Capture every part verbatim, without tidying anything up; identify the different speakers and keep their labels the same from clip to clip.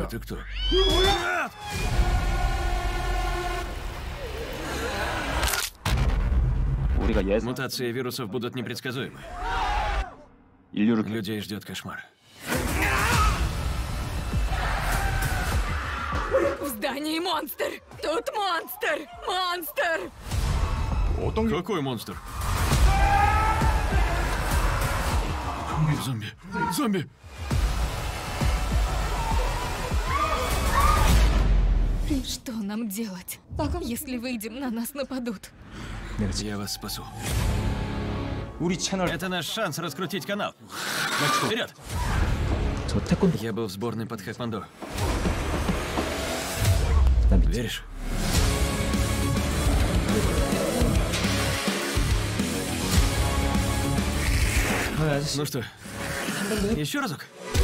Speaker 1: Ты кто? Мутации вирусов будут непредсказуемы. Людей ждет кошмар.
Speaker 2: В здании монстр! Тут монстр! Монстр!
Speaker 1: Какой монстр? Зомби! Зомби!
Speaker 2: Что нам делать, если выйдем, на нас нападут?
Speaker 1: Я вас спасу. Это наш шанс раскрутить канал. Вперед! Я был в сборной под Хэквондо. Веришь? Ну что, еще разок?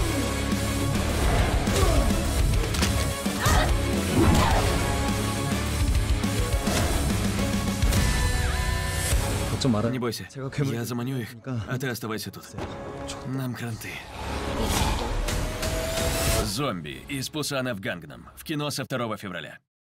Speaker 1: Не бойся, я заманю их, а ты оставайся тут. Нам кранты. Зомби из Пусана в Гангнам. В кино со второго февраля.